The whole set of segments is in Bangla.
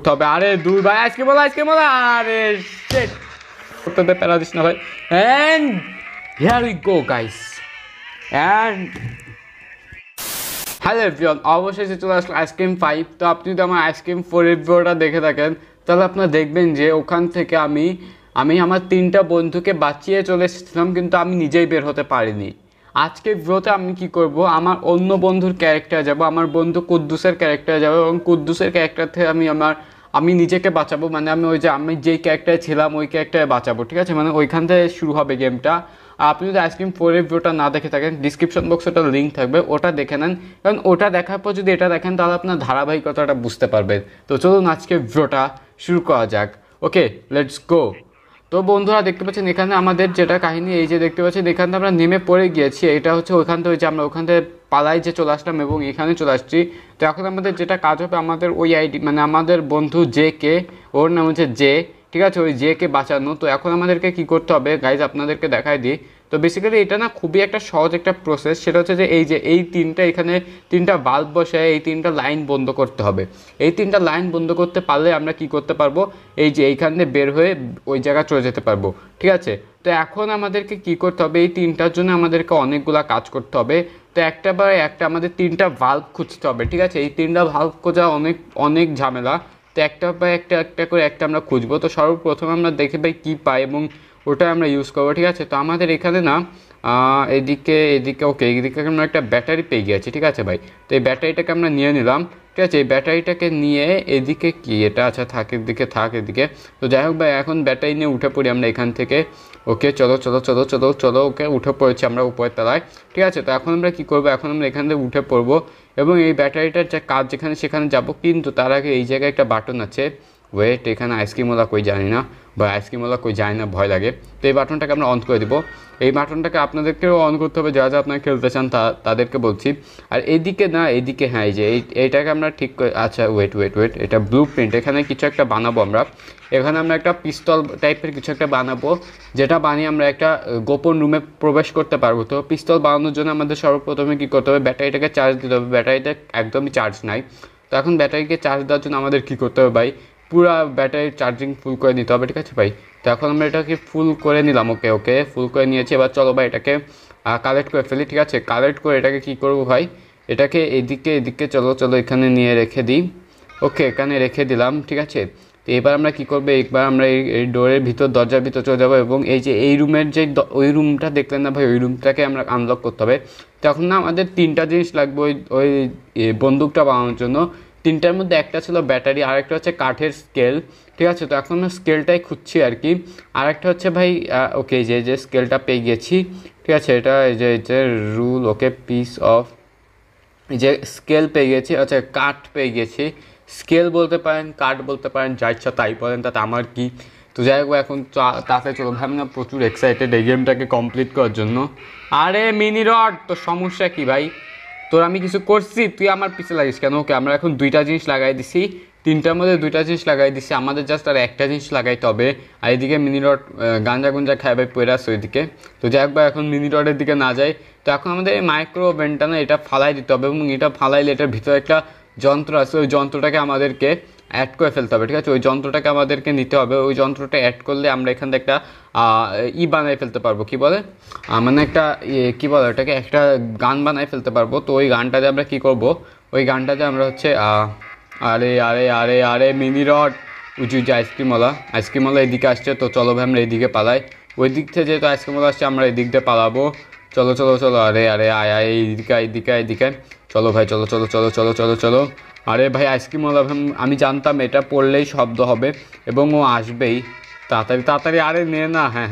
করতে হবে। আরে দূর ভাই, আজকে বলো আরে শিট, করতে প্যারা দিস না ভাই। And here we go guys, and hello everyone, অবশেষে চলে আসলো আইসক্রিম 5। তো আপনি যদি আমার আইসক্রিম 4 রিভিউটা দেখে থাকেন তাহলে আপনারা দেখবেন যে ওখান থেকে আমি আমার 3টা বন্ধুকে বাঁচিয়ে চলে এসেছিলাম, কিন্তু আমি নিজেই বের হতে পারিনি। আজকে ভিডিওতে আমি কি করব, আমার অন্য বন্ধুর ক্যারেক্টার যাব, আমার বন্ধু কুদ্দুসের ক্যারেক্টার যাব এবং কুদ্দুসের ক্যারেক্টার থেকে আমি নিজেকে বাঁচাবো। মানে আমি যেই ক্যারেক্টারে ছিলাম ওই ক্যারেক্টারে বাঁচাবো, ঠিক আছে? মানে ওইখান থেকে শুরু হবে গেমটা। আপনি যদি আইসক্রিম 4 ভিডিওটা না দেখে থাকেন, ডিসক্রিপশন বক্সে ওটা লিঙ্ক থাকবে, ওটা দেখে নেন। কারণ ওটা দেখার পর যদি এটা দেখেন তাহলে আপনার ধারাবাহিকতাটা বুঝতে পারবেন। তো চলুন আজকে ভিডিওটা শুরু করা যাক। Okay, let's go. তো বন্ধুরা দেখতে পাচ্ছেন এখানে আমাদের যেটা কাহিনী, এই যে দেখতে পাচ্ছেন এখান থেকে আমরা নেমে পড়ে গিয়েছি। এটা হচ্ছে ওইখান থেকে, যে আমরা ওখান থেকে পালাই যে চলে আসলাম এবং এখানে চলে আসছি। তো এখন আমাদের যেটা কাজ হবে, আমাদের ওই আইডি মানে আমাদের বন্ধু জে কে, ওর নাম হচ্ছে জে, ঠিক আছে? ওই জে কে বাঁচানো। তো এখন আমাদেরকে কি করতে হবে গাইজ, আপনাদেরকে দেখাই দিই। তো বেসিক্যালি এটা না খুবই একটা সহজ একটা প্রসেস। সেটা হচ্ছে যে এই তিনটা এখানে 3টা বাল্ব বসে এই 3টা লাইন বন্ধ করতে হবে। এই 3টা লাইন বন্ধ করতে পারলে আমরা কি করতে পারবো, এই যে এইখানে বের হয়ে ওই জায়গায় চলে যেতে পারবো, ঠিক আছে? তো এখন আমাদেরকে কি করতে হবে, এই 3টার জন্য আমাদেরকে অনেকগুলা কাজ করতে হবে। তো একটা আমাদের 3টা ভাল্ব খুঁজতে হবে, ঠিক আছে? এই 3টা ভাল্ব খোঁজা অনেক ঝামেলা। তো একটা করে আমরা খুঁজবো। তো সর্বপ্রথম আমরা দেখে ভাই কী পাই এবং ওটা আমরা ইউজ করবো, ঠিক আছে? তো আমাদের এখানে না এদিকে ওকে, এদিকে আমরা একটা ব্যাটারি পেয়ে গিয়েছি, ঠিক আছে ভাই? তো এই ব্যাটারিটাকে আমরা নিয়ে নিলাম, ঠিক আছে? এই ব্যাটারিটাকে নিয়ে এদিকে কি এটা, আচ্ছা এদিকে। তো যাই হোক ভাই, এখন ব্যাটারি নিয়ে উঠে পড়ি আমরা এখান থেকে। ওকে চলো, ওকে উঠে পড়েছি আমরা উপরের তলায়, ঠিক আছে? তো এখন আমরা কী করবো, এখন আমরা এখান থেকে উঠে পড়বো এবং এই ব্যাটারিটার যে কাজ সেখানে যাবো। কিন্তু তার আগে এই জায়গায় একটা বাটন আছে, ওয়েট, এখানে আইসক্রিমওয়ালা কই জানি না, বা আইসক্রিমওয়ালা কই যায় না, ভয় লাগে। তো এই বাটনটাকে আমরা অন করে দিব। এই বাটনটাকে আপনাদেরকেও অন করতে হবে, যারা আপনারা খেলতে চান তাদেরকে বলছি। আর এইদিকে হ্যাঁ, এই যে এইটাকে আমরা ঠিক করে, আচ্ছা ওয়েট, এটা ব্লু প্রিন্ট, এখানে কিছু একটা বানাবো আমরা। এখানে আমরা একটা পিস্তল টাইপের কিছু একটা বানাবো, যেটা বানিয়ে আমরা একটা গোপন রুমে প্রবেশ করতে পারবো। তো পিস্তল বানানোর জন্য আমাদের সর্বপ্রথমে কী করতে হবে, ব্যাটারিটাকে চার্জ দিতে হবে। ব্যাটারিটা একদমই চার্জ নাই। তো এখন ব্যাটারিকে চার্জ দেওয়ার জন্য আমাদের কী করতে হবে ভাই, পুরো ব্যাটারি চার্জিং ফুল করে নিতে হবে, ঠিক আছে ভাই? তো এখন আমরা এটাকে ফুল করে নিলাম। ওকে ফুল করে নিয়েছি। এবার চলো ভাই এটাকে কালেক্ট করে ফেলি, ঠিক আছে? কালেক্ট করে এটাকে কী করবো ভাই, এটাকে এদিকে চলো এখানে নিয়ে রেখে দিই। ওকে, এখানে রেখে দিলাম, ঠিক আছে? তো এবার আমরা কী করবো, একবার আমরা এই ডোরের দরজার ভিতর চলে যাবো এবং এই যে এই রুমের যে ওই রুমটা দেখলেন না ভাই, ওই রুমটাকে আমরা আনলক করতে হবে। তখন না আমাদের 3টা জিনিস লাগবে ওই বন্দুকটা বানানোর জন্য। 3টার মধ্যে একটা ছিল ব্যাটারি, আরেকটা হচ্ছে কাঠের স্কেল, ঠিক আছে? তো এখন আমরা স্কেলটাই খুঁজছি আর কি। আরেকটা হচ্ছে ভাই ওকে, যে স্কেলটা পেয়ে গেছি, ঠিক আছে? এটা এই যে রুল, ওকে, পিস অফ, এই যে স্কেল পেয়ে গেছি। আচ্ছা, কাঠ পেয়ে গেছি। স্কেল বলতে পারেন, কাঠ বলতে পারেন, যা ইচ্ছা তাই বলেন, তাতে আমার কি। তো যাই হোক, এখন তাতে চলো ভাই, আমি না প্রচুর এক্সাইটেড এই গেমটাকে কমপ্লিট করার জন্য। আরে মিনি রড, তোর সমস্যা কি ভাই? তোর আমি কিছু করছি, তুই আমার পিছে লাগিস কেন? ওকে, আমরা এখন 2টা জিনিস লাগাই দিছি, 3টার মধ্যে 2টা জিনিস লাগাই দিছি। আমাদের জাস্ট আর একটা জিনিস লাগাইতে হবে। আর এদিকে মিনি রড গাঞ্জা খায় ভাই, পড়ে আসছে ওইদিকে। তো যাই হোক ভাই, এখন মিনি রডের দিকে না যাই। তো এখন আমাদের এই মাইক্রো ওভেনটা না, এটা ফালাই দিতে হবে এবং এটা ফালাইলে এটার ভিতরে একটা যন্ত্র আছে, ওই যন্ত্রটাকে আমাদেরকে অ্যাড করে ফেলতে হবে, ঠিক আছে? ওই যন্ত্রটাকে আমাদেরকে নিতে হবে। ওই যন্ত্রটা অ্যাড করলে আমরা এখান থেকে একটা বানাই ফেলতে পারবো, কি বলে মানে একটা কী বলে ওটাকে, একটা গান বানাই ফেলতে পারবো। তো ওই গানটাতে আমরা কী করবো, ওই গানটাতে আমরা হচ্ছে আরে মিনি রড উঁচু যে আইসক্রিমওয়ালা এদিকে আসছে। তো চলো ভাই আমরা এদিকে পালাই। ওই দিক থেকে যেহেতু আইসক্রিমওয়ালা আসছে, আমরা এদিক দিয়ে পালাবো। চলো আরে আয় এইদিকে চলো ভাই, চলো। আরে ভাই আইসক্রিমওয়ালা, আমি জানতাম এটা পড়লেই শব্দ হবে এবং ও আসবেই। তাড়াতাড়ি আরে নে না, হ্যাঁ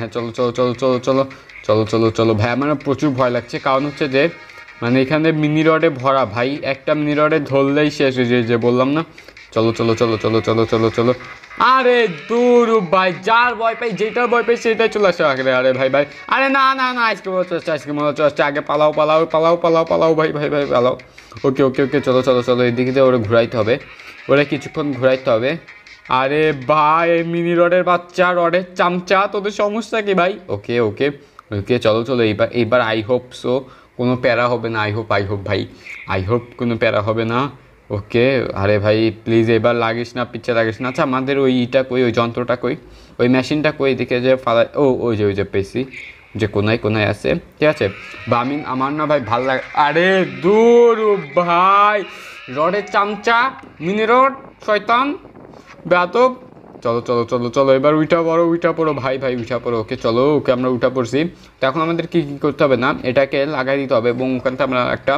চলো ভাই। আমার প্রচুর ভয় লাগছে, কারণ হচ্ছে যে মানে এখানে মিনি রডে ভরা ভাই, একটা মিনি রডে ধরলেই শেষ হয়ে যায়, যে বললাম না। চলো। আরে দূর ভাই, যার ভয় পাই, যেটার ভয় পাই সেটাই চলে আসে আগে। আরে ভাই আরে না আইসক্রিম চলে আগে, পালাও ভাই পালাও। ওকে চলো এদিকে দিয়ে ওরা ঘুরাইতে হবে, ওরা কিছুক্ষণ ঘুরাইতে হবে। আরে ভাই মিনি রডের বাচ্চা, রডের চামচা, তোদের সমস্যা কি ভাই? ওকে চলো এইবার আই হোপ সো কোনো প্যারা হবে না। আই হোপ ভাই, আই হোপ কোনো প্যারা হবে না। ওকে। আরে ভাই প্লিজ এবার লাগিস না, পিচ্ছে লাগিস না। আচ্ছা আমাদের ওই ইটা কই, ওই যন্ত্রটা কই, ওই মেশিনটা কই, এদিকে যে ফালাই, ও ওই যে পেয়েছি, যে কোনায় কোনায় আছে, ঠিক আছে। বা আমি আমার না ভাই ভাল লাগে, আরে দূর ভাই, রডের চামচা, মিনি রড, শয়তান, বেয়াদব। চলো চলো চলো চলো, এবার উঠা পড়ো, উঠা পড়ো ভাই, ভাই উঠা পড়ো। ওকে চলো, ওকে আমরা উঠা পড়ছি। তো এখন আমাদের কী কী করতে হবে না, এটাকে লাগাই দিতে হবে এবং ওখান থেকে আমরা একটা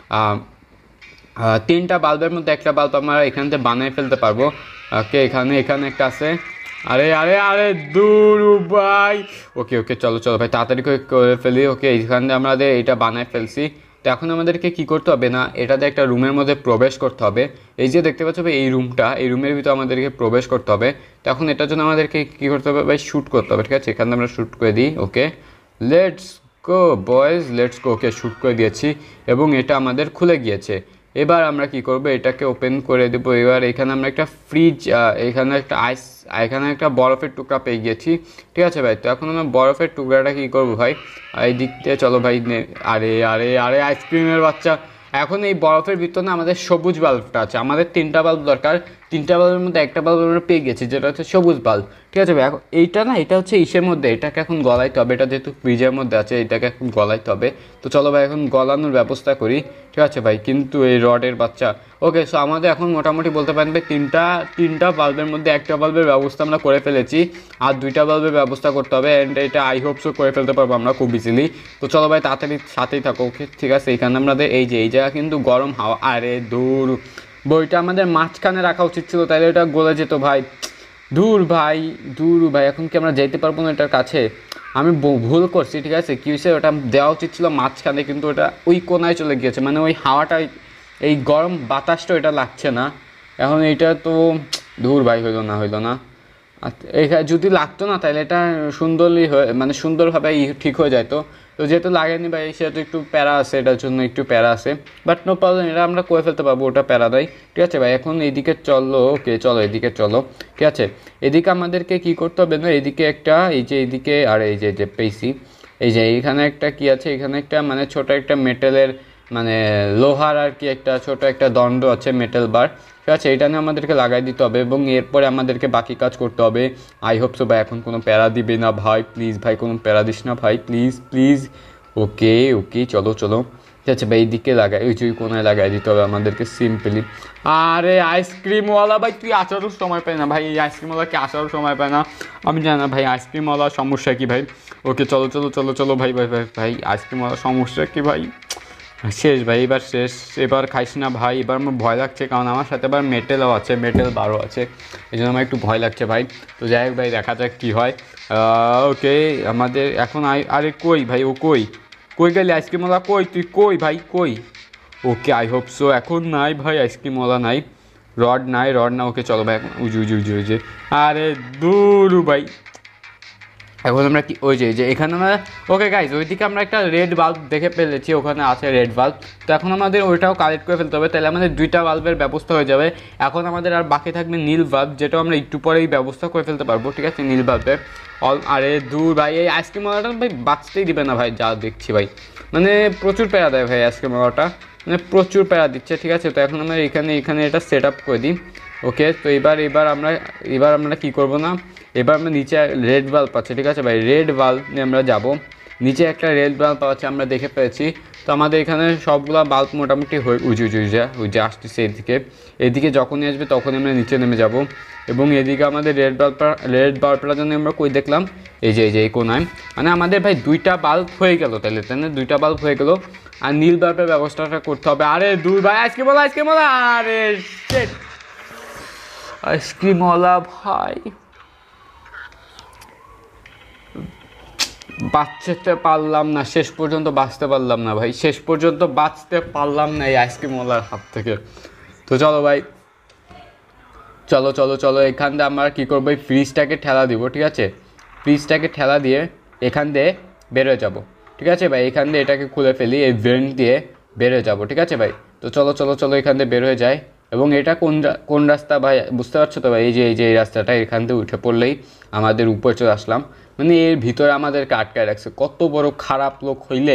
তিনটা বাল্বের মধ্যে একটা বাল্ব আমরা এখান থেকে বানিয়ে ফেলতে পারবো। ওকে এখানে এখানে একটা আছে। আরে আরে আরে দূর ভাই। ওকে ওকে চলো চলো ভাই, তাড়াতাড়ি করে ফেলি। ওকে এইখানে আমাদের এইটা বানায় ফেলছি। তো এখন আমাদেরকে কি করতে হবে না, এটাতে একটা রুমের মধ্যে প্রবেশ করতে হবে। এই যে দেখতে পাচ্ছ ভাই এই রুমটা, এই রুমের ভিতরে আমাদেরকে প্রবেশ করতে হবে। তো এখন এটার জন্য আমাদেরকে কী করতে হবে ভাই, শ্যুট করতে হবে, ঠিক আছে। এখানে আমরা শ্যুট করে দিই। Okay let's go boys, let's go. Okay shoot করে দিয়েছি এবং এটা আমাদের খুলে গিয়েছে। এবার আমরা কি করব, এটাকে ওপেন করে দেবো। এবার এখানে আমরা একটা ফ্রিজ, এখানে একটা আইস, এখানে একটা বরফের টুকরা পেয়ে গিয়েছি, ঠিক আছে ভাই। তো এখন আমরা বরফের টুকরাটা কি করবো ভাই, এই দিক দিয়ে চলো ভাই। আরে আরে আরে আইসক্রিমের বাচ্চা, এখন এই বরফের ভিতরে না আমাদের সবুজ বাল্বটা আছে, আমাদের তিনটা বাল্ব দরকার। তিনটা বাল্বের মধ্যে একটা বাল্ব আমরা পেয়ে গেছি, যেটা হচ্ছে সবুজ বাল্ব, ঠিক আছে ভাই। এখন এইটা না, এটা হচ্ছে ইসের মধ্যে, এটাকে এখন গলাইতে হবে। এটা যেহেতু ফ্রিজের মধ্যে আছে, এটাকে এখন গলাইতে হবে। তো চলো ভাই এখন গলানোর ব্যবস্থা করি, ঠিক আছে ভাই। কিন্তু এই রডের বাচ্চা। ওকে সো আমাদের এখন মোটামুটি বলতে পারেন ভাই তিনটা বাল্বের মধ্যে একটা বাল্বের ব্যবস্থা আমরা করে ফেলেছি, আর দুইটা বাল্বের ব্যবস্থা করতে হবে। অ্যান্ড এটা আই হোপ সো করে ফেলতে পারবো আমরা খুব ইজিলি। তো চলো ভাই তাড়াতাড়ি সাথেই থাকো। ওকে ঠিক আছে, এখানে আমাদের এই যে এই জায়গা কিন্তু গরম হাওয়া। আরে দূর, বইটা আমাদের মাঝখানে রাখা উচিত ছিল, তাইলে এটা গলে যেত ভাই। দূর ভাই, দূর ভাই, এখন কি আমরা যেতে পারবো না এটার কাছে? আমি ভুল করছি, ঠিক আছে। কি হয়েছে, ওটা দেওয়া উচিত ছিল মাঝখানে, কিন্তু ওটা ওই কোনায় চলে গিয়েছে, মানে ওই হাওয়াটা, এই গরম বাতাসটা এটা লাগছে না। এখন এইটা তো দূর ভাই, হইলো না হইলো না। এখানে যদি লাগতো না তাহলে এটা সুন্দরই হয়ে, মানে সুন্দরভাবে ঠিক হয়ে যেত। তো যেহেতু লাগেনি ভাই, সেহেতু একটু প্যারা আছে, এটার জন্য একটু প্যারা আছে। বাট নো প্রবলেম, এটা আমরা করে ফেলতে পারবো, ওটা প্যারা দেয়, ঠিক আছে ভাই। এখন এইদিকে চলো। ওকে চলো এদিকে চলো, ঠিক আছে। এদিকে আমাদেরকে কি করতে হবে না, এদিকে একটা এই যে এইদিকে, আর এই যে পেয়েছি, এই যে এইখানে একটা কি আছে, এখানে একটা মানে ছোট একটা মেটেলের, মানে লোহার আর কি একটা ছোট একটা দণ্ড আছে, মেটাল বার, ঠিক আছে। এটা নিয়ে আমাদেরকে লাগাই দিতে হবে এবং এরপরে আমাদেরকে বাকি কাজ করতে হবে। আই হোপ সো ভাই এখন কোনো প্যারা দিবে না ভাই, প্লিজ ভাই কোনো প্যারা দিস না ভাই, প্লিজ প্লিজ। ওকে ওকে চলো চলো, ঠিক আছে ভাই। এইদিকে লাগাই, ওই যে কোনায় লাগাই দিতে হবে আমাদেরকে সিম্পলি। আরে আইসক্রিমওয়ালা ভাই, তুই আসারও সময় পাই না ভাই, এই আইসক্রিমওয়ালাকে আসারও সময় পায় না। আমি জানি না ভাই আইসক্রিমওয়ালার সমস্যা কি ভাই। ওকে চলো চলো চলো চলো ভাই, ভাই ভাই ভাই আইসক্রিমওয়ালার সমস্যা কি ভাই। শেষ ভাই, এবার শেষ, এবার খাইস না ভাই। এবার আমার ভয় লাগছে, কারণ আমার সাথে এবার মেটেলও আছে, মেটেল বারও আছে, এই জন্য আমার একটু ভয় লাগছে ভাই। তো যাই হোক ভাই, দেখা যাক কী হয়। ওকে আমাদের এখন আরে কই ভাই, ও কই, কই গেলি আইসক্রিমওয়ালা, কই তুই, কই ভাই কই। ওকে আই হোপ সো এখন নাই ভাই, আইসক্রিমওয়ালা নাই, রড নাই, রড না। ওকে চলো ভাই এখন উজু উজু উজু উজু, আরে দূর ভাই। এখন আমরা কি ওই যে এখানে আমরা, ওকে গাইজ ওইদিকে আমরা একটা রেড বাল্ব দেখে ফেলেছি, ওখানে আছে রেড বাল্ব। তো এখন আমাদের ওইটাও কালেক্ট করে ফেলতে হবে, তাহলে আমাদের দুইটা বাল্বের ব্যবস্থা হয়ে যাবে। এখন আমাদের আর বাকি থাকবে নীল বাল্ব, যেটাও আমরা একটু পরেই ব্যবস্থা করে ফেলতে পারবো, ঠিক আছে। নীল বাল্বের আরে দূর ভাই, এই আইসক্রিমওয়ালাটা ভাই বাঁচতেই দিবে না ভাই, যা দেখছি ভাই, মানে প্রচুর প্যারা দেয় ভাই আইসক্রিমওয়ালাটা, মানে প্রচুর প্যারা দিচ্ছে, ঠিক আছে। তো এখন আমরা এখানে এটা সেট আপ করে দিই। ওকে তো এবার আমরা কী করবো না, এবার আমরা নিচে রেড বাল্ব আছে, ঠিক আছে ভাই। রেড বাল্ব নিয়ে আমরা যাব, নিচে একটা রেড বাল্ব আছে আমরা দেখে পেয়েছি। তো আমাদের এখানে সবগুলা বাল্ব মোটামুটি হয়ে উজে আসতেছে এদিকে যখনই আসবে তখনই আমরা নিচে নেমে যাব। এবং এদিকে আমাদের রেড বাল্বটার জন্য আমরা কই দেখলাম, এই যে এই কোনায়, মানে আমাদের ভাই দুইটা বাল্ব হয়ে গেল, তাহলে দুইটা বাল্ব হয়ে গেল। আর নীল বাল্বের ব্যবস্থাটা করতে হবে। আরে দুই ভাই আইসক্রিমওয়ালা, আরে শিট, আইসক্রিমওয়ালা ভাই বাঁচতে পারলাম না, শেষ পর্যন্ত বাঁচতে পারলাম না ভাই, শেষ পর্যন্ত বাঁচতে পারলাম না এই আইসক্রিমওয়ালার হাত থেকে। তো চলো ভাই, চলো চলো চলো, এখান দিয়ে আমরা কী করবো, এই ফ্রিজটাকে ঠেলা দিব, ঠিক আছে। ফ্রিজটাকে ঠেলা দিয়ে এখান দিয়ে বেরোয় যাব, ঠিক আছে ভাই। এখান দিয়ে এটাকে খুলে ফেলি, এই ভেন্ট দিয়ে বেরোয় যাব, ঠিক আছে ভাই। তো চলো চলো চলো, এখান দিয়ে বের হয়ে যায়। এবং এটা কোন রাস্তা ভাই বুঝতে পারছো তো ভাই, এই রাস্তাটা, এখান থেকে উঠে পড়লেই আমাদের উপরে চলে আসলাম। মানে এর ভিতরে আমাদেরকে আটকায় রাখছে, কত বড় খারাপ লোক হইলে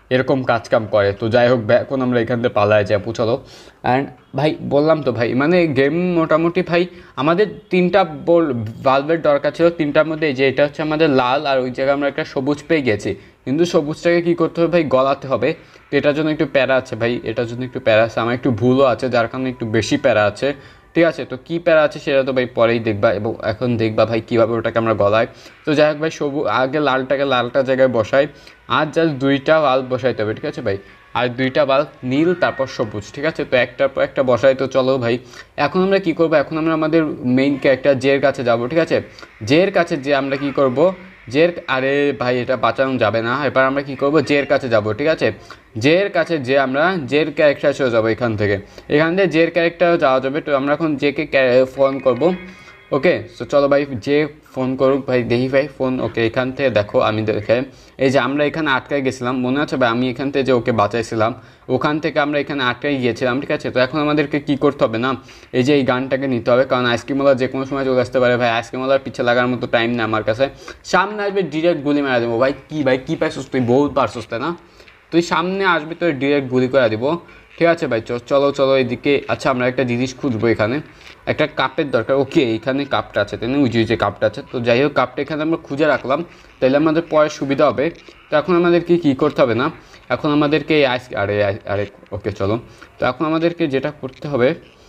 এরকম কাজ কাম করে। তো যাই হোক এখন আমরা এখান থেকে পালায় যাবো চলো। অ্যান্ড ভাই বললাম তো ভাই মানে গেম মোটামুটি ভাই আমাদের 3টা বাল্বের দরকার ছিল, 3টার মধ্যে যে এটা হচ্ছে আমাদের লাল, আর ওই জায়গায় আমরা একটা সবুজ পেয়ে গেছি। কিন্তু সবুজটাকে কী করতে হবে ভাই, গলাতে হবে। তো এটার জন্য একটু প্যারা আছে ভাই, এটার জন্য একটু প্যারা আছে, আমার একটু ভুলও আছে যার কারণে একটু বেশি প্যারা আছে। ঠিক আছে, তো কী প্যারা আছে সেটা তো ভাই পরেই দেখবা, এবং এখন দেখবা ভাই কীভাবে ওটাকে আমরা গলায়। তো যাই হোক ভাই আগে লালটা জায়গায় বসাই, আর জাস্ট 2টা বাল্ব বসাইতে হবে। ঠিক আছে ভাই, আর 2টা বাল্ব নীল তারপর সবুজ। ঠিক আছে, তো একটার পর একটা বসাই। তো চলো ভাই এখন আমরা কী করবো, এখন আমরা আমাদের মেইন ক্যারেক্টার জের কাছে যাব। ঠিক আছে, জের কাছে যে আমরা কী করব, আরে ভাই এটা বাঁচানো যাবে না, এবার আমরা কী করবো জের কাছে যাব। ঠিক আছে, জের কাছে যে আমরা জের ক্যারেক্টার চলে যাবো এখান থেকে জের ক্যারেক্টার যাওয়া যাবে। তো আমরা এখন জেকে ফোন করব। ওকে, তো চলো ভাই যে ফোন করুক ভাই, দেখি ভাই ফোন। ওকে, এখান থেকে দেখো আমি দেখে এই যে আমরা এখানে আটকায় গেছিলাম, মনে আছে ভাই আমি এখান থেকে যে ওকে বাঁচাইছিলাম, ওখান থেকে আমরা এখানে আটকাই গিয়েছিলাম। ঠিক আছে, তো এখন আমাদেরকে কী করতে হবে না, এই যে এই গানটাকে নিতে হবে, কারণ আইসক্রিমওয়ালা যে কোনো সময় চলে আসতে পারে ভাই। আইসক্রিমওয়ালার পিছিয়ে লাগার মতো টাইম না আমার কাছে, সামনে আসবে ডিরেক্ট গুলি মারা দেবো। ভাই কী পাইছিস তুই, বহুত পারছিস তাই না, তুই সামনে আসবি তো ডিরেক্ট গুলি করে দিব। ঠিক আছে ভাই, চলো এদিকে। আচ্ছা আমরা একটা জিনিস খুঁজবো, এখানে একটা কাপের দরকার। ওকে, এখানে কাপটা আছে তাই না, ওই যে কাপটা আছে। তো যাই হোক কাপটা এখানে আমরা খুঁজে রাখলাম, তাহলে আমাদের পরে সুবিধা হবে। তো এখন আমাদেরকে কী করতে হবে না, এখন আমাদেরকে আরে আরে ওকে চলো। তো এখন আমাদেরকে যেটা করতে হবে,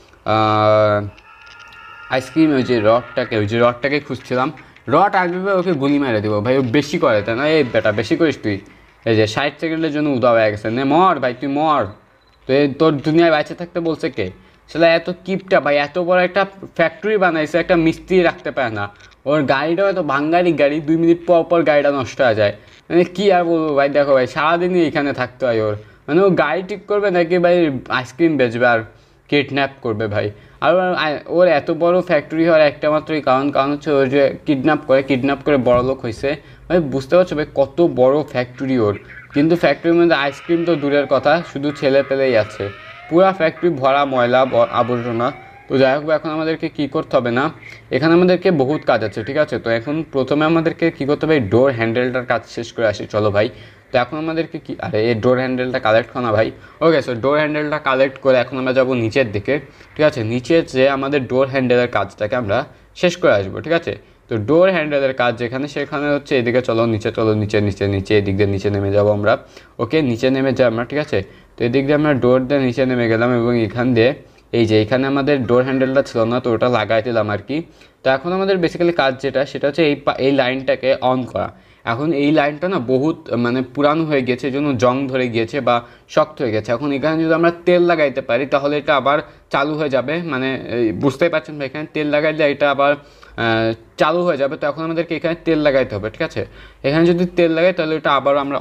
আইসক্রিম ওই যে রডটাকে খুঁজছিলাম, রড আসবে ওকে গুলি মেরে দেবো ভাই, ও বেশি করে তাই না, এই বেটা বেশি করিস তুই। এই যে 60 সেকেন্ডের জন্য উদা হয়ে গেছে, নে মর ভাই তুই মর। তো এই তোর দুনিয়ায় বেঁচে থাকতে বলছে কে, সেটা এত কিপটা ভাই, এত বড় একটা ফ্যাক্টরি বানাইছে, একটা মিস্ত্রি রাখতে পারে না। ওর গাড়িটাও এত ভাঙ্গারি গাড়ি, 2 মিনিট পর গাড়িটা নষ্ট হয়ে যায়। মানে কী আর বলবো ভাই, দেখো ভাই সারাদিনই এখানে থাকতে হয় ওর, মানে ও গাড়ি ঠিক করবে নাকি ভাই আইসক্রিম বেচবে আর কিডন্যাপ করবে ভাই। আর ওর এত বড় ফ্যাক্টরি হওয়ার একটা মাত্রই কারণ হচ্ছে ওর যে কিডন্যাপ করে বড়লোক হয়েছে ভাই, বুঝতে পারছো ভাই কত বড় ফ্যাক্টরি ওর। কিন্তু ফ্যাক্টরির মধ্যে আইসক্রিম তো দূরের কথা, শুধু ছেলে পেলেই আছে, পুরা ফ্যাক্টরি ভরা ময়লা আবর্জনা। তো যাই হোক এখন আমাদেরকে কী করতে হবে না, এখানে আমাদেরকে বহুত কাজ আছে। ঠিক আছে, তো এখন প্রথমে আমাদেরকে কী করতে হবে, ডোর হ্যান্ডেলটার কাজ শেষ করে আসি চলো ভাই। তো এখন আমাদেরকে কি, আরে এই ডোর হ্যান্ডেলটা কালেক্ট করো না ভাই। ওকে, সো ডোর হ্যান্ডেলটা কালেক্ট করে এখন আমরা যাবো নিচের দিকে। ঠিক আছে, নিচে যে আমাদের ডোর হ্যান্ডেলের কাজটাকে আমরা শেষ করে আসবো। ঠিক আছে, তো ডোর হ্যান্ডেলের কাজ যেখানে সেখানে হচ্ছে এদিকে চলো, নিচে এদিক দিয়ে নিচে নেমে যাবো আমরা। ওকে, নিচে নেমে যাই আমরা। ঠিক আছে, তো এদিক দিয়ে আমরা ডোর দিয়ে নিচে নেমে গেলাম, এবং এখান দিয়ে এই যে এখানে আমাদের ডোর হ্যান্ডেলটা ছিল না, তো ওটা লাগাই দিলাম আর কি। তো এখন আমাদের বেসিক্যালি কাজ সেটা হচ্ছে এই লাইনটাকে অন করা। এখন এই লাইনটা না বহুত মানে পুরানো হয়ে গেছে, এই জন্য জং ধরে গিয়েছে বা শক্ত হয়ে গেছে। এখন এখানে যদি আমরা তেল লাগাইতে পারি তাহলে এটা আবার চালু হয়ে যাবে, মানে বুঝতেই পারছেন ভাই, এখানে তেল লাগাইলে এটা আবার চালু হয়ে যাবে। তো এখন আমাদেরকে এখানে তেল লাগাইতে হবে। ঠিক আছে, এখানে যদি তেল লাগাই তাহলে এটা আবার আমরা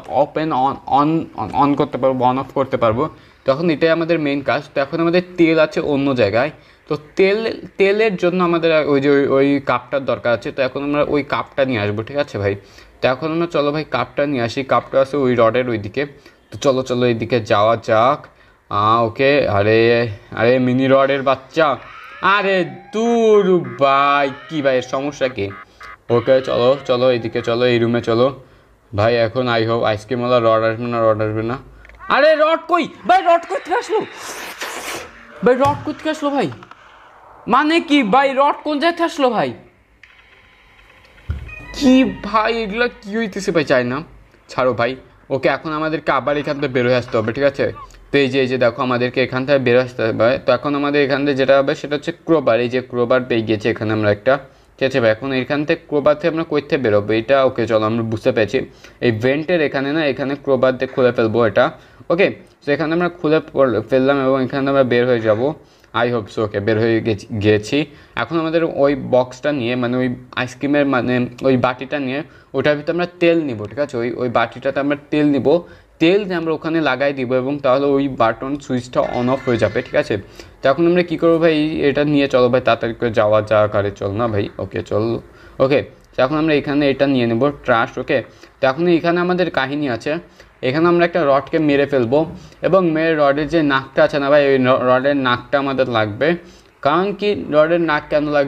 অন করতে পারবো, অন অফ করতে পারবো। তখন এটাই আমাদের মেইন কাজ। তো এখন আমাদের তেল আছে অন্য জায়গায়, তো তেলের জন্য আমাদের ওই যে ওই কাপটার দরকার আছে। তো এখন আমরা ওই কাপটা নিয়ে আসবো। ঠিক আছে ভাই, তো এখন আমরা চলো ভাই কাপটা নিয়ে আসি, কাপটা আছে ওই রডের ওইদিকে। তো চলো এইদিকে যাওয়া যাক। ওকে, আরে মিনি রডের বাচ্চা, আরে দূর ভাই, কি ভাই এর সমস্যা কি। ওকে চলো এইদিকে চলো, এই রুমে চলো ভাই। এখন আই হোপ আইসক্রিমওয়ালা রড আসবে না। আরে রড কই ভাই, রড কোথা আসলো ভাই, মানে কি ভাই, রড কোন জায়গায় আসলো ভাই, কি ভাই এগুলো কি হইতেছে ভাই, চাই না ছাড়ো ভাই। ওকে, এখন আমাদেরকে আবার এখান থেকে বেরোয় আসতে হবে। ঠিক আছে, তো এই যে দেখো আমাদেরকে এখান থেকে বেরোয় আসতে হবে। তো এখন আমাদের এখান থেকে যেটা হবে সেটা হচ্ছে ক্রোবার, এই যে ক্রোবার পেয়ে গিয়েছে এখানে আমরা একটা। ঠিক আছে ভাই, এখন এখান থেকে ক্রোবার থেকে আমরা কই থেকে বেরোবো এটা। ওকে চলো, আমরা বুঝতে পেরেছি এই ভেন্টের এখানে না, এখানে ক্রোবার দিয়ে খুলে ফেলবো এটা। ওকে, তো এখানে আমরা খুলে ফেললাম এবং এখানে আমরা বের হয়ে যাব। I hope so. ওকে, বের হয়ে গিয়েছি। এখন আমাদের ওই বক্সটা নিয়ে, মানে ওই আইসক্রিমের মানে ওই বাটিটা নিয়ে ওটার ভিতরে আমরা তেল নিব। ঠিক আছে, ওই বাটিটাতে আমরা তেল নিব, তেল দিয়ে আমরা ওখানে লাগাই দিব, এবং তাহলে ওই বাটন সুইচটা অন অফ হয়ে যাবে। ঠিক আছে, তো এখন আমরা কী করবো ভাই, এটা নিয়ে চলো ভাই তাড়াতাড়ি করে যাওয়া যাক। আরে চল না ভাই, ওকে চল। ওকে, তো এখন আমরা এখানে এটা নিয়ে নেব ট্রাস্ট। ওকে, তো এখন এখানে আমাদের কাহিনী আছে, এখানে আমরা একটা রডকে মেরে ফেলবো, এবং রডের যে নাকটা আছে না ভাই, ওই রডের নাকটা আমাদের লাগবে। কারণ কি রডের নাক কেন লাগবে,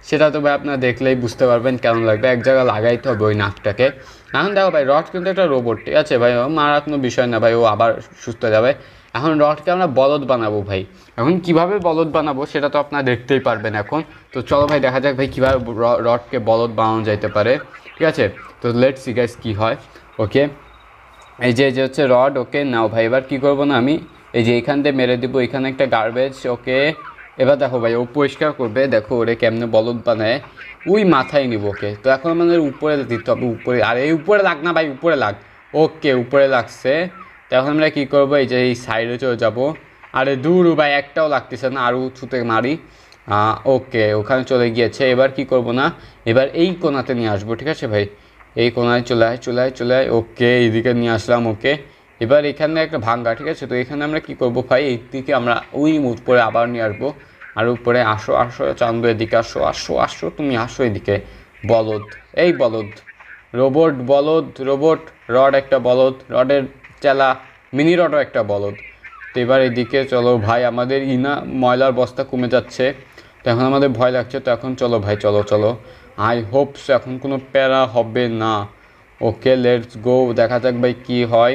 সেটা তো ভাই আপনারা দেখলেই বুঝতে পারবেন কেমন লাগবে। এক জায়গায় লাগাইতে হবে ওই নাকটাকে। এখন দেখো ভাই রড কিন্তু একটা রোবট, ঠিক আছে ভাই, ও মারার কোনো বিষয় না ভাই, ও আবার সুস্থ যাবে। এখন রডকে আমরা বলদ বানাবো ভাই। এখন কিভাবে বলদ বানাবো সেটা তো আপনারা দেখতেই পারবেন এখন। তো চলো ভাই দেখা যাক ভাই কীভাবে রডকে বলদ বানানো যাইতে পারে, ঠিক আছে। তো লেটস সি গাইস কী হয়। ওকে, এই যে হচ্ছে রড। ওকে নাও ভাই, এবার কী করবো না আমি এই যে এখান থেকে মেরে দিব, এখানে একটা গার্বেজ। ওকে, এবার দেখো ভাই ও পরিষ্কার করবে, দেখো ওরে কেমনে বলদ বানায়, ওই মাথায় নিব। ওকে, তো এখন আমাদের উপরে দিতে হবে, উপরে। আর এই উপরে লাগ না ভাই, উপরে লাগ। ওকে, উপরে লাগছে। তো এখন আমরা কী করবো, এই যে এই সাইডে চলে যাবো। আরে দূর ভাই, একটাও লাগতেছে না, আরও ছুতে মারি। ওকে, ওখানে চলে গিয়েছে। এবার কি করব না, এবার এই কোণাতে নিয়ে আসবো, ঠিক আছে ভাই। এই কোণায় চলে আয়। ওকে, এইদিকে নিয়ে আসলাম। ওকে, এবার এখানে একটা ভাঙ্গা, ঠিক আছে। তো এখানে আমরা কি করব ভাই, এই দিকে আমরা ওই উপরে আবার নিয়ে আসবো। আর উপরে আসো চান্দু, এদিকে আসো তুমি আসো এদিকে। বলদ, এই বলদ রোবট, রোবট রড একটা বলদ, রডের চেলা মিনি রডও একটা বলদ। তো এবার এদিকে চলো ভাই, আমাদের ময়লার বস্তা কমে যাচ্ছে। তো এখন আমাদের ভয় লাগছে। তো এখন চলো ভাই, চলো আই হোপস এখন কোনো প্যারা হবে না। ওকে লেটস গো, দেখা যাক ভাই কী হয়।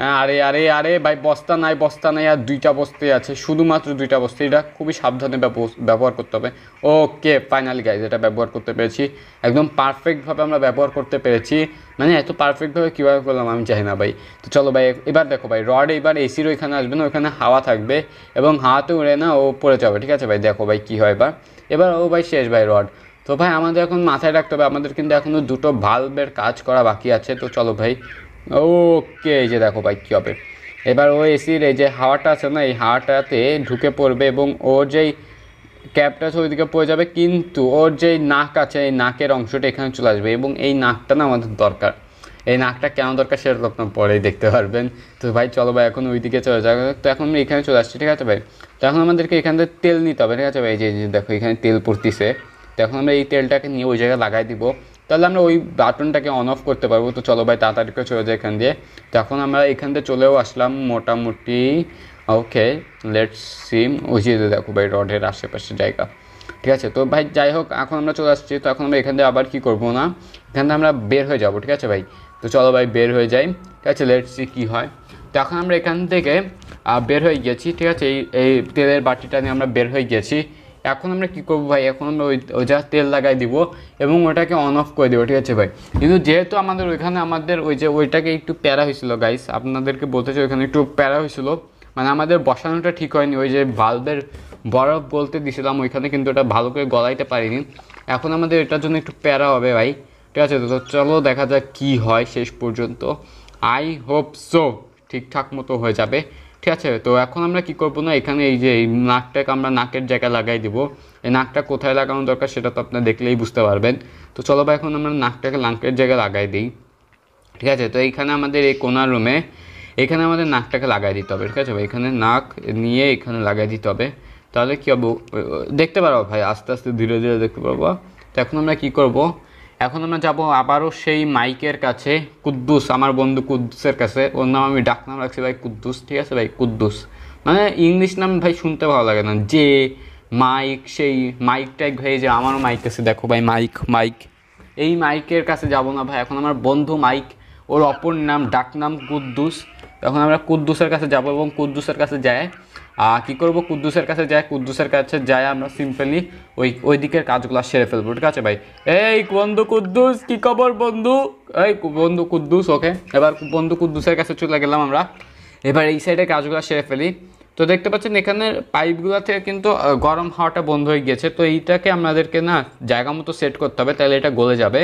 আরে ভাই, বস্তা নাই, আর 2টা বস্তাই আছে, শুধুমাত্র 2টা বস্তা। এটা খুবই সাবধানে ব্যবহার করতে হবে। ওকে ফাইনালি গাইজ, এটা ব্যবহার করতে পেরেছি, একদম পারফেক্টভাবে আমরা ব্যবহার করতে পেরেছি। মানে এত পারফেক্টভাবে কীভাবে করলাম আমি জানি না ভাই। তো চলো ভাই, এবার দেখো ভাই রড এবার এসির ওইখানে আসবে না, ওইখানে হাওয়া থাকবে এবং হাওয়াতে উড়ে না ও পড়ে যাবে, ঠিক আছে ভাই। দেখো ভাই কী হয় এবার ও ভাই শেষ ভাই রড। তো ভাই আমাদের এখন মাথায় রাখতে হবে, আমাদের কিন্তু এখনও 2টো ভালভের কাজ করা বাকি আছে। তো চলো ভাই। ওকে, এই যে দেখো ভাই কী হবে। এবার ও এসির এই যে হাওয়াটা আছে না, এই হাওয়াটাতে ঢুকে পড়বে এবং ওর যেই ক্যাপটা আছে ওইদিকে পড়ে যাবে, কিন্তু ওর যেই নাক আছে এই নাকের অংশটা এখানে চলে আসবে এবং এই নাকটা না আমাদের দরকার। এই নাকটা কেন দরকার সেটা তো আপনার পরেই দেখতে পারবেন। তো ভাই চলো ভাই এখন ওইদিকে চলে যাবে। তো এখন আমরা এখানে চলে আসছি, ঠিক আছে ভাই। তো এখন আমাদেরকে এখান থেকে তেল নিতে হবে, ঠিক আছে ভাই। যে দেখো এখানে তেল পড়তিছে। তো এখন আমরা এই তেলটাকে নিয়ে ওই জায়গায় লাগাই দিব, তাহলে আমরা ওই বাটনটাকে অন অফ করতে পারবো। তো চলো ভাই তাড়াতাড়ি করে চলে যাই এখান দিয়ে। তো এখন আমরা এখান থেকে চলেও আসলাম মোটামুটি। ওকে লেটস সি, ওই যে দেখো ভাই রডের আশেপাশে জায়গা, ঠিক আছে। তো ভাই যাই হোক, এখন আমরা চলে আসছি। তো এখন আমরা এখান থেকে আবার কী করবো না, এখান থেকে আমরা বের হয়ে যাবো, ঠিক আছে ভাই। তো চলো ভাই বের হয়ে যাই, ঠিক আছে। লেটস সি কী হয়। তো এখন আমরা এখান থেকে বের হয়ে গিয়েছি, ঠিক আছে। এই তেলের বাটিটা নিয়ে আমরা বের হয়ে গিয়েছি। এখন আমরা কী করবো ভাই, এখন আমরা ওই যা তেল লাগাই দিব এবং ওটাকে অন অফ করে দেবো, ঠিক আছে ভাই। কিন্তু যেহেতু আমাদের ওইখানে আমাদের ওইটাকে একটু প্যারা হয়েছিল গাইস, আপনাদেরকে বলতে চাই ওইখানে একটু প্যারা হয়েছিল। মানে আমাদের বসানোটা ঠিক হয়নি, ওই যে ভালভের বরফ বলতে দিছিলাম ওইখানে, কিন্তু ওটা ভালো করে গলাইতে পারিনি। এখন আমাদের এটার জন্য একটু প্যারা হবে ভাই, ঠিক আছে। তো চলো দেখা যাক কী হয় শেষ পর্যন্ত। আই হোপ সো ঠিকঠাক মতো হয়ে যাবে, ঠিক আছে। তো এখন আমরা কি করবো না, এখানে এই যে এই নাকটাকে আমরা নাকের জায়গায় লাগাই দিব। এই নাকটা কোথায় লাগানো দরকার সেটা তো আপনারা দেখলেই বুঝতে পারবেন। তো চলো ভাই এখন আমরা নাকটাকে নাকের জায়গায় লাগাই দিই, ঠিক আছে। তো এইখানে আমাদের এই কোনার রুমে এখানে আমাদের নাকটাকে লাগাই দিতে হবে, ঠিক আছে ভাই। এখানে নাক নিয়ে এখানে লাগাই দিতে হবে, তাহলে কী হবে দেখতে পারবো ভাই, আস্তে আস্তে ধীরে ধীরে দেখতে পারবো। তো এখন আমরা কী করব, এখন আমরা যাব আবারও সেই মাইকের কাছে, কুদ্দুস, আমার বন্ধু কুদ্দুসের কাছে। ওর নাম আমি ডাকনাম রাখছি ভাই কুদ্দুস, ঠিক আছে ভাই। কুদ্দুস মানে ইংলিশ নাম ভাই শুনতে ভালো লাগে না, যে মাইক, সেই মাইক টাইক ভাই, যে আমারও মাইক আছে দেখো ভাই, মাইক এই মাইকের কাছে যাব না ভাই। এখন আমার বন্ধু মাইক, ওর অপর নাম ডাকনাম কুদ্দুস। তখন আমরা কুদ্দুসের কাছে যাব এবং কুদ্দুসের কাছে যায় কী করবো, কুদ্দুসের কাছে যায় আমরা সিম্পলি ওই দিকের কাজগুলো সেরে ফেলবো, ঠিক আছে ভাই। এই বন্ধু কুদ্দুস, কী খবর বন্ধু? এই বন্ধু কুদ্দুস। ওকে, এবার বন্ধু কুদ্দুসের কাছে চলে গেলাম আমরা। এবার এই সাইডে কাজগুলো সেরে ফেলি। তো দেখতে পাচ্ছেন এখানে পাইপগুলো থেকে কিন্তু গরম হাওয়াটা বন্ধ হয়ে গিয়েছে। তো এইটাকে আমাদেরকে না জায়গা মতো সেট করতে হবে, তাহলে এটা গলে যাবে।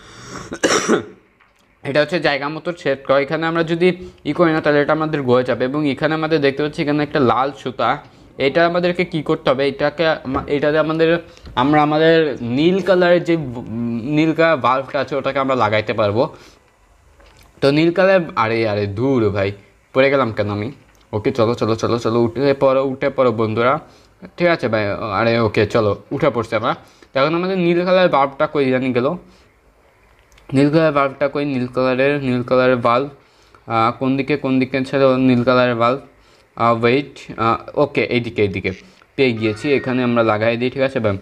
এটা হচ্ছে জায়গা মতো সেট করা। এখানে আমরা যদি করি না তাহলে এটা আমাদের গলে যাবে। এবং এখানে আমাদের দেখতে পাচ্ছি এখানে একটা লাল সুতা, এটা আমাদেরকে কি করতে হবে, এটাতে আমাদের নীল কালারের যে নীল কালার বাল্বটা আছে ওটাকে আমরা লাগাইতে পারবো। তো নীল কালার, আরে দূর ভাই, পড়ে গেলাম কেন আমি। ওকে চলো উঠে পড়ো বন্ধুরা, ঠিক আছে ভাই। ওকে চলো উঠে পড়ছে আমরা। তো এখন আমাদের নীল কালারের বাল্বটা কই জানি গেল, নীল কালারের বাল্ব কোন দিকে ছিল নীল কালারের বাল্ব, ওয়েট, ওকে এইদিকে পেয়ে গিয়েছি। এখানে আমরা লাগাই দিই, ঠিক আছে ভাই।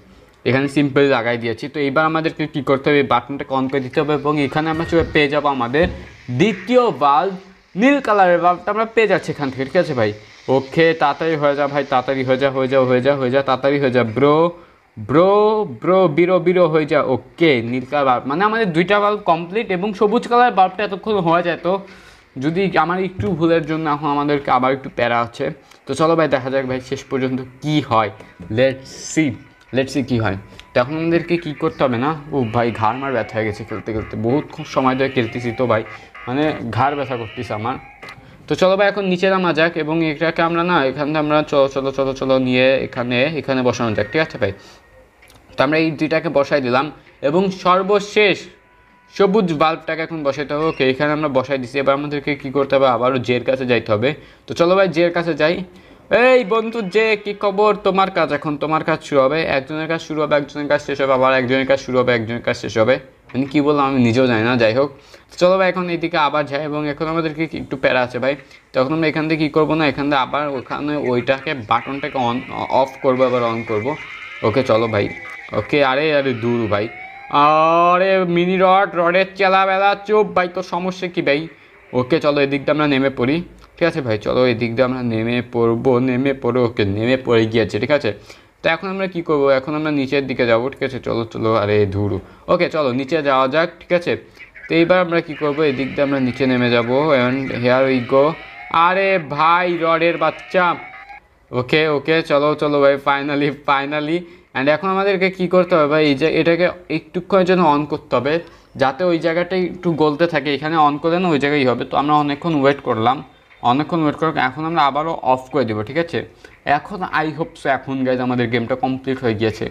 এখানে সিম্পল লাগাই দিয়েছি। তো এইবার আমাদেরকে কী করতে হবে, বাটনটাকে অন করে দিতে হবে এবং এখানে আমরা পেয়ে যাবো আমাদের দ্বিতীয় বাল্ব, নীল কালারের বাল্বটা আমরা পেয়ে যাচ্ছি এখান থেকে, ঠিক আছে ভাই। ওকে, তাড়াতাড়ি হয়ে যা ভাই, তাড়াতাড়ি হয়ে যা, তাড়াতাড়ি হয়ে যা ব্রো ব্রো ব্রো, বিরো হয়ে যা। ওকে, নীল কালার বাল্ব মানে আমাদের দুইটা বাল্ব কমপ্লিট এবং সবুজ কালার বাল্বটা এতক্ষণ হয়ে যায়। তো যদি আমার একটু ভুলের জন্য এখন আমাদেরকে আবার একটু প্যারা আছে। তো চলো ভাই দেখা যাক ভাই শেষ পর্যন্ত কি হয়। লেটস সি কী হয়। তো এখন আমাদেরকে কী করতে হবে না, ও ভাই ঘাড় মার ব্যথা হয়ে গেছে খেলতে খেলতে, বহুত খুব সময় ধরে খেলতেছি তো ভাই, মানে ঘাড় ব্যথা করতেছে আমার। তো চলো ভাই এখন নিচে নামা যাক এবং এটাকে আমরা না এখান থেকে আমরা চলো নিয়ে এখানে বসানো যাক, ঠিক আছে ভাই। তো আমরা এই দুইটাকে বসাই দিলাম এবং সর্বশেষ সবুজ বাল্বটাকে এখন বসাইতে হবে। ওকে, এখানে আমরা বসাই দিচ্ছি। এবার আমাদেরকে কী করতে হবে, আবারও জের কাছে যাইতে হবে। তো চলো ভাই জের কাছে যাই। এই বন্ধু যে, কী খবর? তোমার কাজ এখন, তোমার কাজ শুরু হবে। একজনের কাজ শুরু হবে, একজনের কাজ শেষ হবে, আবার একজনের কাজ শুরু হবে, একজনের কাজ শেষ হবে। মানে কী বললাম আমি নিজেও জানি না, যাই হোক। চলো ভাই এখন এইদিকে আবার যাই এবং এখন আমাদেরকে একটু প্যারা আছে ভাই। তখন আমরা এখান থেকে কী করবো না, এখান থেকে আবার ওখানে ওইটাকে বাটনটাকে অফ করবো, আবার অন করবো। ওকে চলো ভাই। ওকে, আরে দূর ভাই, আরে মিনি রডের চেলাবেলা চুপ ভাই, তোর সমস্যা কী ভাই? ওকে চলো এদিক দিয়ে আমরা নেমে পড়ি, ঠিক আছে ভাই। চলো এদিক দিয়ে আমরা নেমে পড়ো। ওকে, নেমে পড়ে গিয়েছে, ঠিক আছে। তো এখন আমরা কী করবো, এখন আমরা নিচের দিকে যাবো, ঠিক আছে। চলো আরে ধুরু। ওকে চলো নিচে যাওয়া যাক, ঠিক আছে। তো এইবার আমরা কী করবো, এদিক দিয়ে আমরা নিচে নেমে যাবো অ্যান্ড হেয়ার উই গো। আরে ভাই রডের বাচ্চা। ওকে চলো ভাই, ফাইনালি। অ্যান্ড এখন আমাদেরকে কী করতে হবে ভাই, এই যে এটাকে একটুক্ষণের জন্য অন করতে হবে, যাতে ওই জায়গাটাই একটু গলতে থাকে। এখানে অন করলে না ওই জায়গায় হবে। তো আমরা অনেকক্ষণ ওয়েট করলাম, এখন আমরা আবারও অফ করে দেবো, ঠিক আছে। এখন আই হোপ সো এখন গাইজ আমাদের গেমটা কমপ্লিট হয়ে গিয়েছে।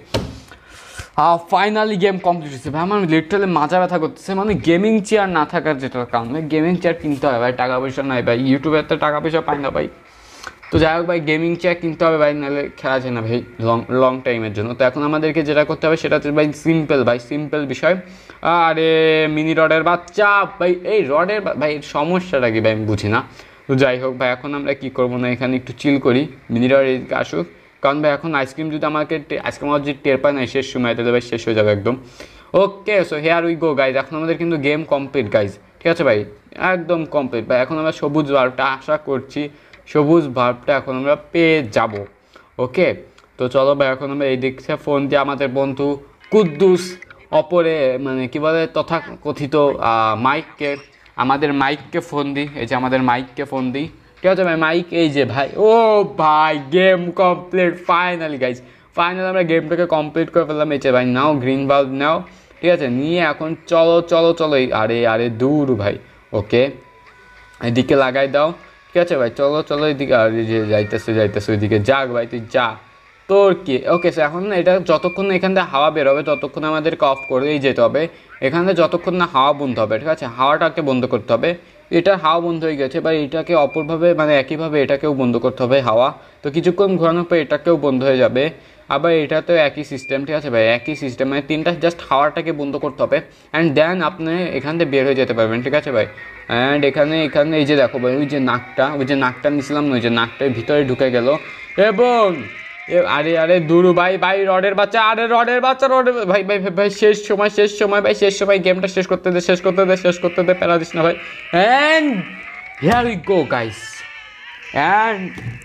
ফাইনালি গেম কমপ্লিট হয়েছে ভাই। আমার লিটারালি মাজা ব্যথা করতেছে, মানে গেমিং চেয়ার না থাকার যেটার কারণে। গেমিং চেয়ার কিনতে হবে ভাই, টাকা পয়সা নাই ভাই, ইউটিউবে এত টাকা পয়সা পাই না ভাই। তো যাই হোক ভাই, গেমিং চেয়ার কিনতে হবে ভাই, নাহলে খেলা যায় না ভাই লং টাইমের জন্য। তো এখন আমাদেরকে যেটা করতে হবে সেটা হচ্ছে ভাই সিম্পল বিষয়। আরে মিনি রডের বাচ্চা ভাই, এই রডের ভাই সমস্যাটা কি ভাই আমি বুঝি না। তো যাই হোক ভাই, এখন আমরা কী করবো না, এখানে একটু চিল করি, মিনি রড এদিকে আসুক। কারণ ভাই এখন আইসক্রিম যদি আইসক্রিম আমার যদি টের পায় না শেষ সময়, তাহলে ভাই শেষ হয়ে যাবে একদম। Okay so here we go guys, এখন আমাদের কিন্তু গেম কমপ্লিট গাইজ, ঠিক আছে ভাই, একদম কমপ্লিট ভাই। এখন আমরা সবুজ বাল্বটা আশা করছি, সবুজ বাল্বটা এখন আমরা পেয়ে যাব। ওকে, তো চলো ভাই এখন আমরা এই দিক থেকে ফোন দিয়ে আমাদের বন্ধু কুদ্দুস অপরে মানে কী বলে তথাকথিত মাইককে ফোন দিই। এই যে আমাদের মাইককে ফোন দিই, ঠিক আছে ভাই। মাইক এই যে ভাই, ও ভাই গেম কমপ্লিট ফাইনালি গাইজ, আমরা গেমটাকে কমপ্লিট করে ফেললাম। এই যে ভাই নাও গ্রিন বাল্ব নাও, ঠিক আছে, নিয়ে এখন চলো আরে দূর ভাই। ওকে, এদিকে লাগাই দাও, ঠিক আছে ভাই। চলো এদিকে, আর যে যাইতেছে ওইদিকে, যাক ভাই তুই যা, তোর কি। ওকে স্যার, এখন না এটা যতক্ষণ না এখান থেকে হাওয়া বের হবে ততক্ষণ আমাদেরকে অফ করেই যেতে হবে। এখান থেকে যতক্ষণ না হাওয়া বন্ধ হবে, ঠিক আছে, হাওয়াটাকে বন্ধ করতে হবে। এটা হাওয়া বন্ধ হয়ে গেছে বা এটাকে অপরভাবে মানে একইভাবে এটাকেও বন্ধ করতে হবে হাওয়া। তো কিছুক্ষণ ঘোরানোর পর এটাকেও বন্ধ হয়ে যাবে। আবার এটাতেও একই সিস্টেম, ঠিক আছে ভাই, একই সিস্টেম, মানে তিনটা জাস্ট হাওয়াটাকে বন্ধ করতে হবে অ্যান্ড দেন আপনি এখান থেকে বের হয়ে যেতে পারবেন, ঠিক আছে ভাই। অ্যান্ড এখানে এই যে দেখো ভাই, ওই যে নাকটা নিয়েছিলাম না, ওই যে নাকটার ভিতরে ঢুকে গেল এবং আরে দুরু ভাই রডের বাচ্চা, ভাই শেষ সময় গেমটা শেষ করতে দে প্যারা দিস না ভাই। And here we go guys, অ্যান্ড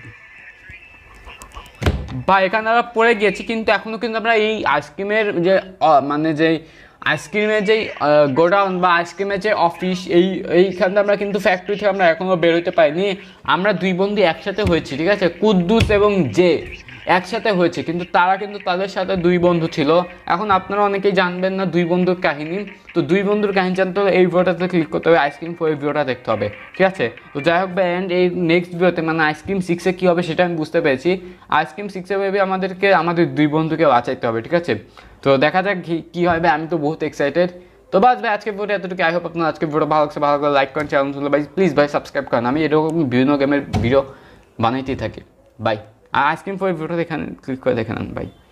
ভাই এখানে আমরা পড়ে গিয়েছি, কিন্তু এখনও কিন্তু আমরা এই আইসক্রিমের যে মানে যে আইসক্রিমের যেই গোডাউন বা আইসক্রিমের যে অফিস, এইখানে আমরা কিন্তু ফ্যাক্টরি থেকে আমরা এখনও বেরোতে পারিনি। আমরা দুই বন্ধু একসাথে হয়েছি, ঠিক আছে, কুদ্দুস এবং জে একসাথে হয়েছে, কিন্তু তারা কিন্তু তাদের সাথে দুই বন্ধু ছিল। এখন আপনারা অনেকেই জানবেন না দুই বন্ধুর কাহিনী। তো দুই বন্ধুর কাহিনী জানতে হলে এই ভিডিওটাতে ক্লিক করতে হবে, আইসক্রিম 4 এই ভিডিওটা দেখতে হবে, ঠিক আছে। তো যাই হোক ভাই, অ্যান্ড এই নেক্সট ভিডিওতে মানে আইসক্রিম 6-এ কী হবে সেটা আমি বুঝতে পেরেছি। আইসক্রিম 6-এ ভেবে আমাদের দুই বন্ধুকে বাঁচাইতে হবে, ঠিক আছে। তো দেখা যাক কী হয় ভাই, আমি তো বহুত এক্সাইটেড। তো বাস ভাই আজকে ভিডিও এতটুকু। আই হোপ আপনার আজকে ভিডিও ভালো লাগছে, ভালো লাগলে লাইক করেন, চ্যানেল ভাই প্লিজ ভাই সাবস্ক্রাইব করেন। আমি এরকম বিভিন্ন গেমের ভিডিও বানাইতেই থাকি। বাই। আর আইসক্রিম 4 ভিডিওটা এখানে ক্লিক করে দেখে নেন ভাই।